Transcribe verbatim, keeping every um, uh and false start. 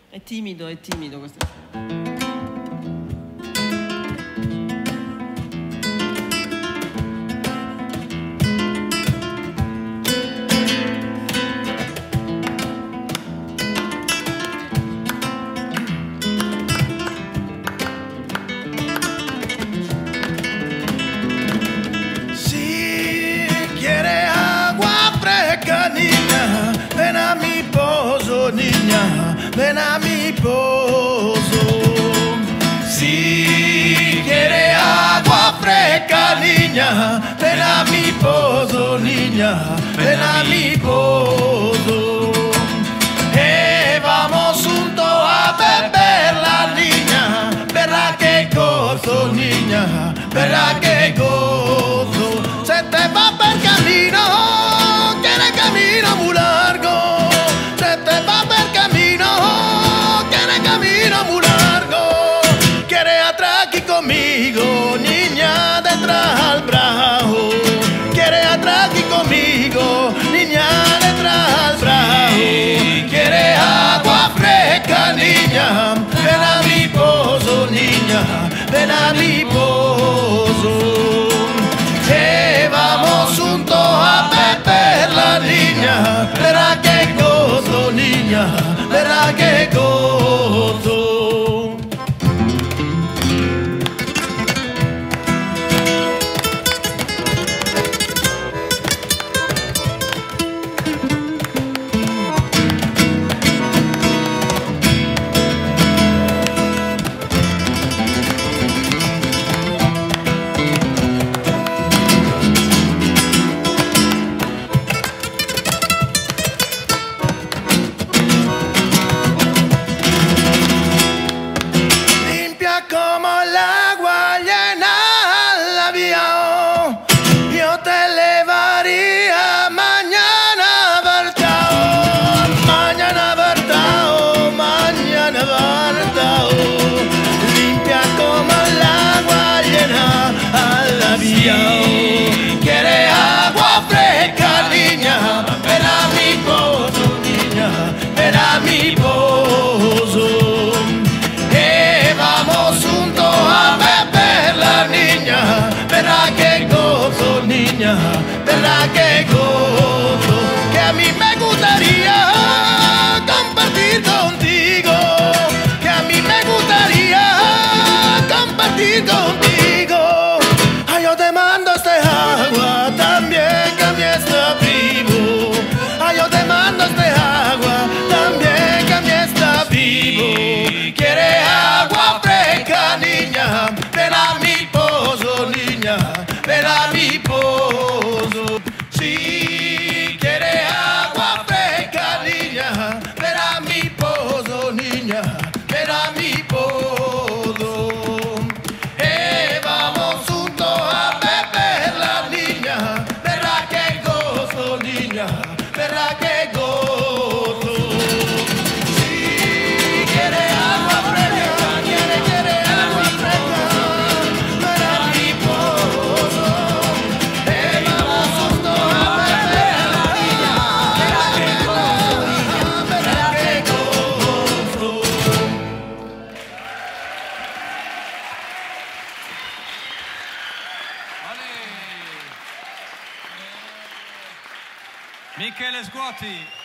È timido, è timido questo. Ven a mi pozo. Si quiere agua fresca, niña, ven a mi pozo, niña, ven a mi pozo. Eh, vamos juntos a beber la niña, verá que gozo, niña, verá que gozo. Se te va per camino, quiere camino muy largo. Se te va per camino, quiere camino muy largo. Quiere atrás aquí conmigo, niña, detrás al brazo. Quiere atrás aquí conmigo, niña, detrás al brazo. Quiere agua fresca, niña, ven a mi pozo, niña, ven a mi pozo. Eh, vamos juntos a beber la niña, verá que gozo, niña, verá que gozo. Quiere agua fresca, niña, ven a mi pozo, niña, ven a mi pozo. Eh, vamos juntos a beber la niña, verá que gozo, niña, verá que gozo. Que a mí me gustaría compartir contigo, que a mí me gustaría compartir contigo. Yo te mando este agua también que a mí está vivo. Ay, yo te mando este agua también que a mí está vivo. Quiere agua fresca, niña, ven a mi pozo, niña, ven a mi pozo. Si quiere agua fresca, niña, ven a mi pozo, niña, ven a mi pozo. Verá que gozo. Si quiere agua fresca, quiere, quiere agua fresca, verá mi pozo. Eh, vamos juntos a beber la niña, verá que gozo, verá que gozo. Michele Sguotti.